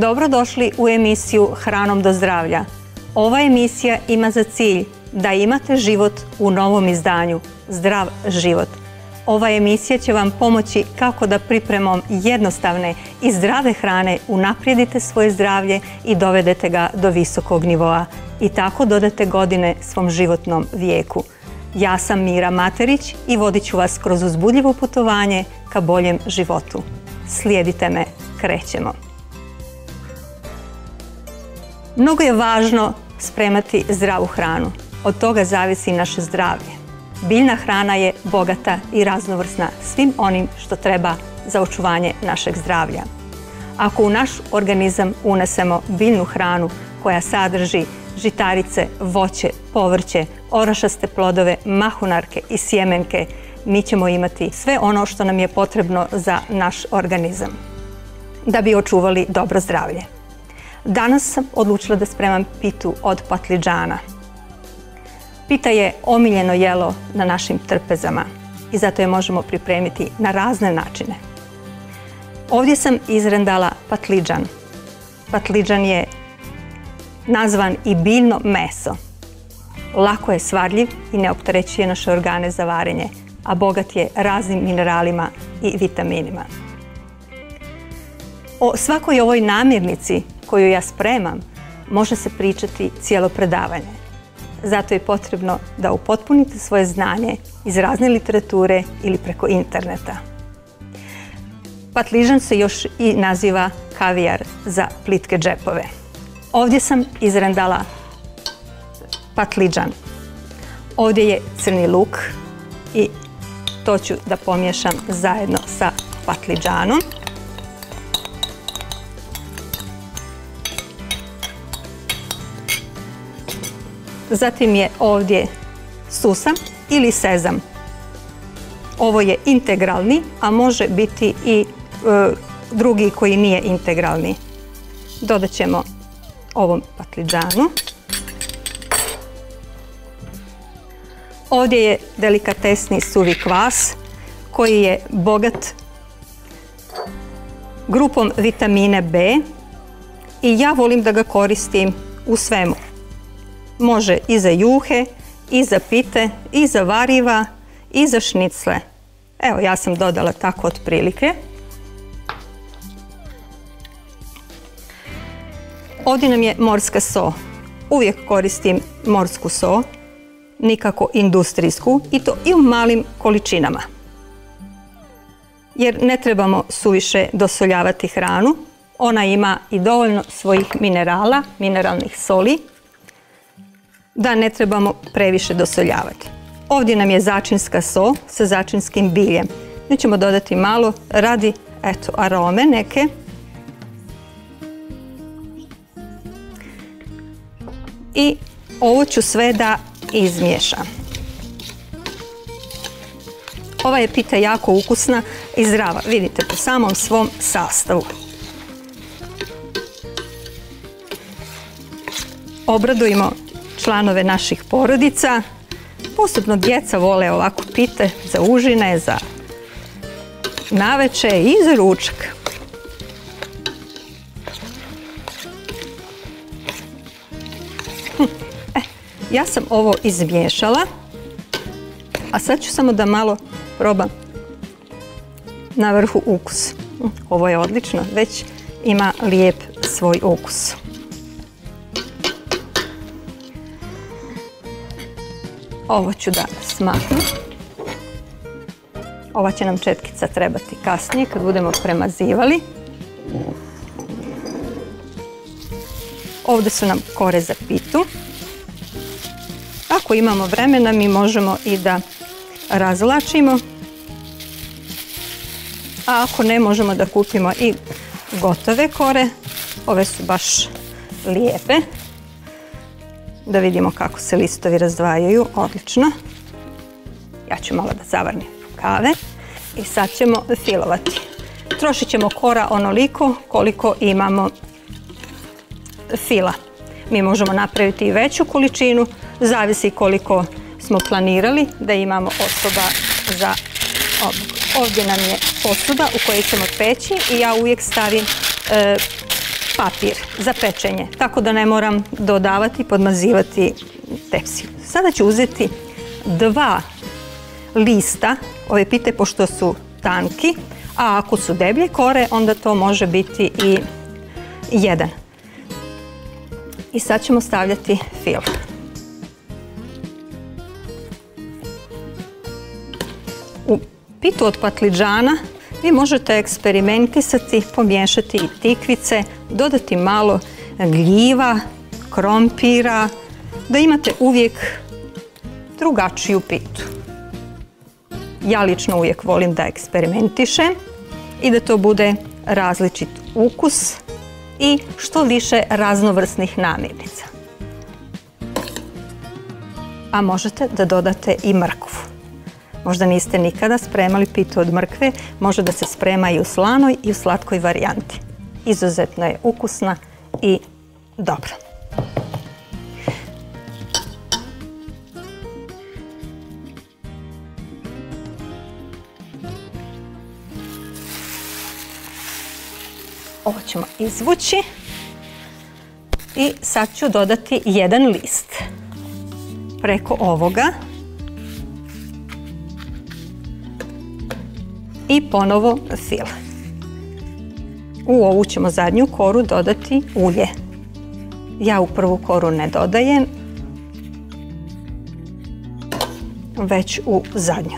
Dobrodošli u emisiju Hranom do zdravlja. Ova emisija ima za cilj da imate život u novom izdanju, Zdrav život. Ova emisija će vam pomoći kako da pripremom jednostavne i zdrave hrane unaprijedite svoje zdravlje i dovedete ga do visokog nivoa i tako dodate godine svom životnom vijeku. Ja sam Mira Materić i vodit ću vas kroz uzbudljivo putovanje ka boljem životu. Slijedite me, krećemo. Mnogo je važno spremati zdravu hranu. Od toga zavisi naše zdravlje. Biljna hrana je bogata i raznovrsna svim onim što treba za očuvanje našeg zdravlja. Ako u naš organizam unesemo biljnu hranu koja sadrži žitarice, voće, povrće, orašaste plodove, mahunarke i sjemenke, mi ćemo imati sve ono što nam je potrebno za naš organizam da bi očuvali dobro zdravlje. Danas sam odlučila da spremam pitu od patlidžana. Pita je omiljeno jelo na našim trpezama i zato je možemo pripremiti na razne načine. Ovdje sam izrendala patlidžan. Patlidžan je nazvan i biljno meso. Lako je svarljiv i ne opterećuje naše organe za varenje, a bogat je raznim mineralima i vitaminima. O svakoj ovoj namirnici koju ja spremam može se pričati cijelo predavanje. Zato je potrebno da upotpunite svoje znanje iz razne literature ili preko interneta. Patlidžan se još i naziva kavijar za plitke džepove. Ovdje sam izrendala patlidžan. Ovdje je crni luk i to ću da pomiješam zajedno sa patlidžanom. Zatim je ovdje susam ili sezam. Ovo je integralni, a može biti i drugi koji nije integralni. Dodat ćemo ovom patlidžanu. Ovdje je delikatesni suvi kvas koji je bogat grupom vitamine B i ja volim da ga koristim u svemu. Može i za juhe, i za pite, i za variva, i za šnicle. Evo, ja sam dodala tako otprilike. Ovdje nam je morska so. Uvijek koristim morsku so, nikako industrijsku, i to i u malim količinama. Jer ne trebamo suviše dosoljavati hranu. Ona ima i dovoljno svojih minerala, mineralnih soli, da ne trebamo previše dosoljavati. Ovdje nam je začinska so sa začinskim biljem. Mi ćemo dodati malo radi arome neke. I ovo ću sve da izmiješam. Ova je pita jako ukusna i zdrava. Vidite po samom svom sastavu. Obradujmo članove naših porodica. Posebno djeca vole ovako pite za užine, za naveče i za ručak. Ja sam ovo izmiješala, a sad ću samo da malo probam na vrhu ukus. Ovo je odlično, već ima lijep svoj ukus. Ovo ću da smaknem. Ova će nam četkica trebati kasnije kad budemo premazivali. Ovdje su nam kore za pitu. Ako imamo vremena, mi možemo i da razvlačimo. A ako ne, možemo da kupimo i gotove kore. Ove su baš lijepe. Da vidimo kako se listovi razdvajaju. Odlično. Ja ću malo da zavrnim rukave. I sad ćemo filovati. Trošit ćemo kora onoliko koliko imamo fila. Mi možemo napraviti i veću količinu, zavisi koliko smo planirali da imamo osoba za obrok. Ovdje nam je posuda u kojoj ćemo peći i ja uvijek stavim papir za pečenje, tako da ne moram dodavati, podmazivati tepsiju. Sada ću uzeti 2 lista ove pite, pošto su tanki, a ako su deblje kore, onda to može biti i 1. I sad ćemo stavljati fil. U pitu od patliđana vi možete eksperimentisati, pomiješati i tikvice, dodati malo gljiva, krompira, da imate uvijek drugačiju pitu. Ja lično uvijek volim da eksperimentišem i da to bude različit ukus i što više raznovrsnih namirnica. A možete da dodate i mrkvu. Možda niste nikada spremali pitu od mrkve, može da se sprema i u slanoj i u slatkoj varijanti. Izuzetno je ukusna i dobra. Ovo ćemo izvući i sad ću dodati 1 list preko ovoga i ponovo fil. U ovu ćemo zadnju koru dodati ulje. Ja u prvu koru ne dodajem, već u zadnju.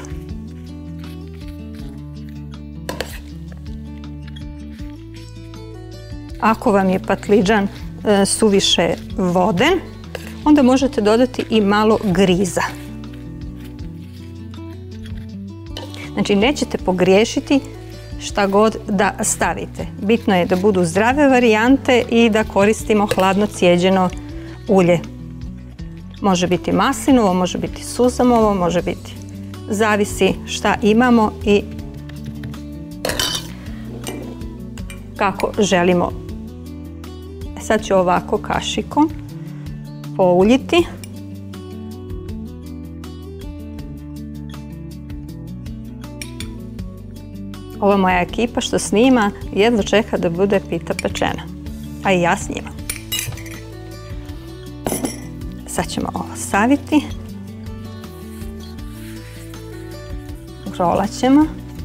Ako vam je patliđan suviše voden, onda možete dodati i malo griza. Znači, nećete pogriješiti šta god da stavite. Bitno je da budu zdrave varijante i da koristimo hladno cijeđeno ulje. Može biti maslinovo, može biti suzamovo, može biti. Zavisi šta imamo i kako želimo. Sad ću ovako kašikom pouljiti. Ova moja ekipa što snima jedva čeka da bude pita pečena, a i ja s njima. Sad ćemo ovo staviti. Rolat ćemo.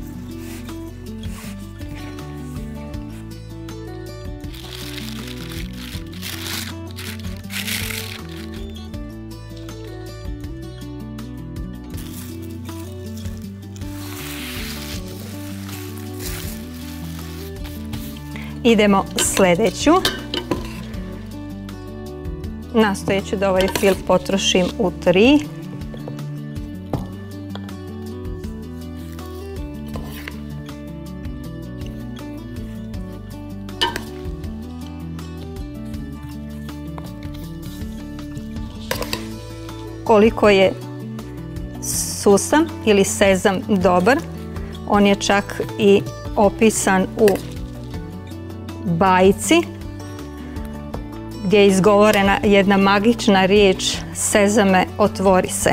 Idemo sljedeću. Nastojat ću da ovaj fil potrošim u 3. Koliko je susam ili sezam dobar, on je čak i opisan u bajci gdje je izgovorena jedna magična riječ sezame, otvori se.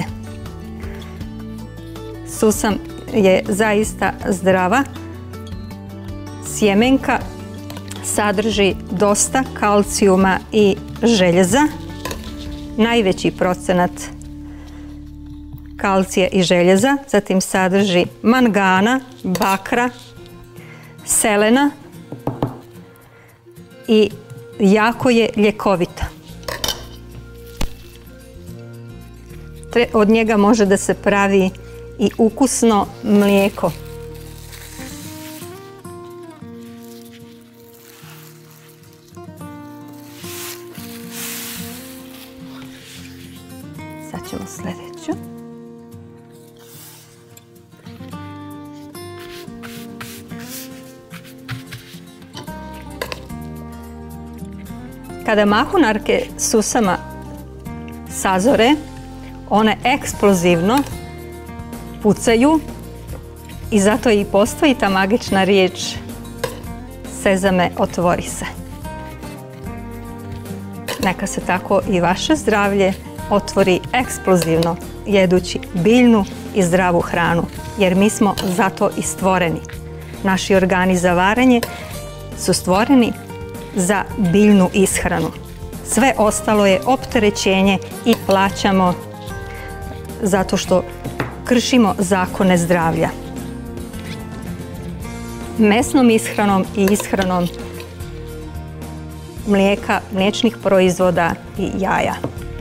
Susam je zaista zdrava sjemenka, sadrži dosta kalcijuma i željeza. Najveći procenat kalcija i željeza, zatim sadrži mangana, bakra, selena i jako je ljekovita. Od njega može da se pravi i ukusno mlijeko. Sad ćemo sljedeću. Kada mahunarke susama sazore, one eksplozivno pucaju i zato i postoji ta magična riječ sezame, otvori se. Neka se tako i vaše zdravlje otvori eksplozivno jedući biljnu i zdravu hranu, jer mi smo zato i stvoreni. Naši organi za varenje su stvoreni za biljnu ishranu. Sve ostalo je opterećenje i plaćamo zato što kršimo zakone zdravlja. Mesnom ishranom i ishranom mlijeka, mliječnih proizvoda i jaja.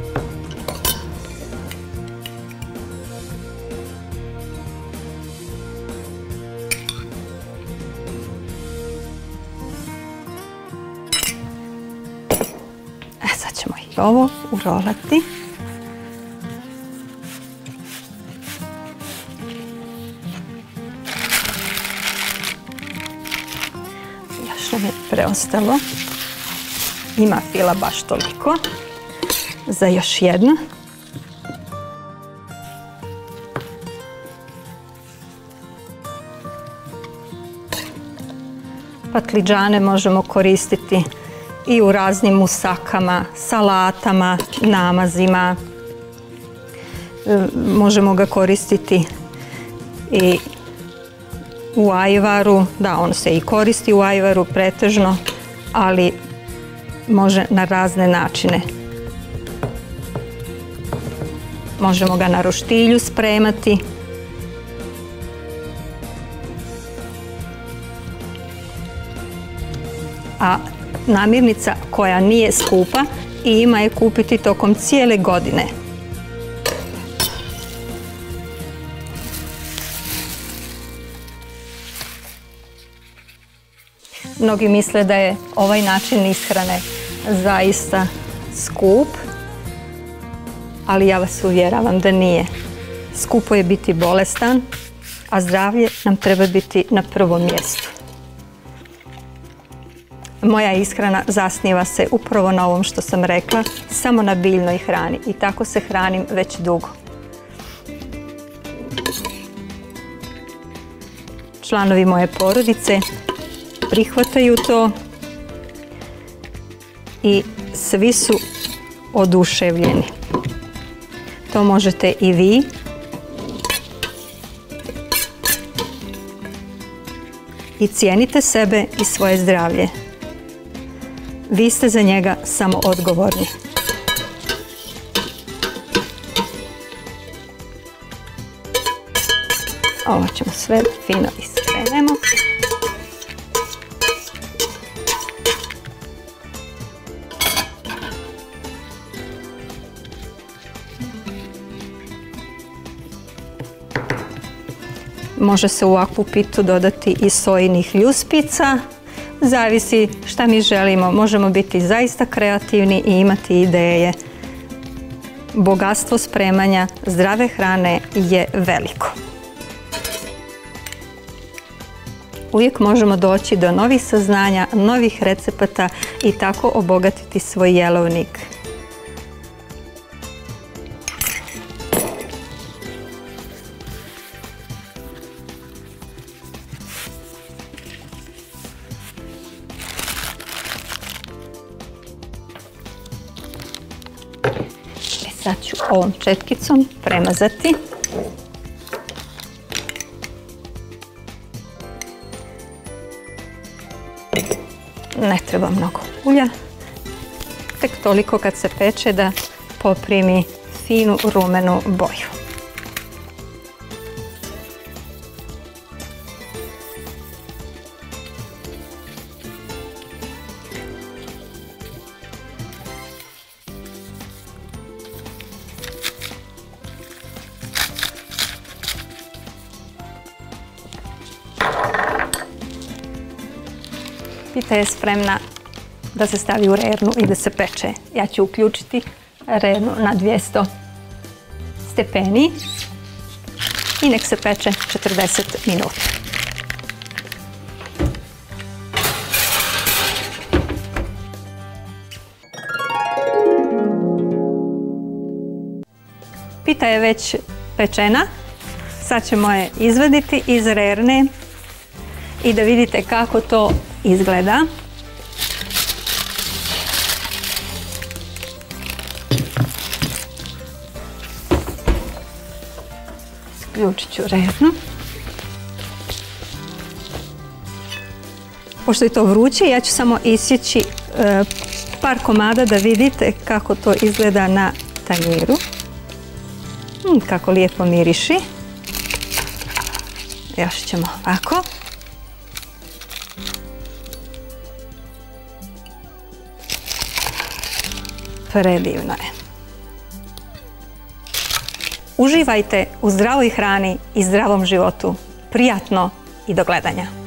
Sad ćemo i ovo urolati. Još nam je preostalo. Ima fila baš toliko. Za još jedno. Patlidžane možemo koristiti i u raznim musakama, salatama, namazima. Možemo ga koristiti i u ajvaru. Da, on se i koristi u ajvaru pretežno, ali može na razne načine. Možemo ga na roštilju spremati. A namirnica koja nije skupa i ima je kupiti tokom cijele godine. Mnogi misle da je ovaj način ishrane zaista skup, ali ja vas uvjeravam da nije. Skupo je biti bolestan, a zdravlje nam treba biti na prvom mjestu. Moja ishrana zasniva se upravo na ovom što sam rekla, samo na biljnoj hrani i tako se hranim već dugo. Članovi moje porodice prihvataju to i svi su oduševljeni. To možete i vi. I cijenite sebe i svoje zdravlje. Vi ste za njega samo odgovorni. Ovo ćemo sve fino iskrenemo. Može se u ovakvu pitu dodati i sojinih ljuspica. Zavisi šta mi želimo. Možemo biti zaista kreativni i imati ideje. Bogatstvo spremanja zdrave hrane je veliko. Uvijek možemo doći do novih saznanja, novih recepata i tako obogatiti svoj jelovnik. Sad ću ovom četkicom premazati. Ne treba mnogo ulja, tek toliko kad se peče da poprimi finu rumenu boju. Pita je spremna da se stavi u rernu i da se peče. Ja ću uključiti rernu na 200 stepeni i nek se peče 40 minuta. Pita je već pečena. Sad ćemo je izvaditi iz rerne i da vidite kako to izgleda. Isključit ću rernu. Pošto je to vruće, ja ću samo isjeći par komada da vidite kako to izgleda na tanjiru. Kako lijepo miriši. Još ćemo ovako. Predivno je. Uživajte u zdravoj hrani i zdravom životu. Prijatno i do gledanja.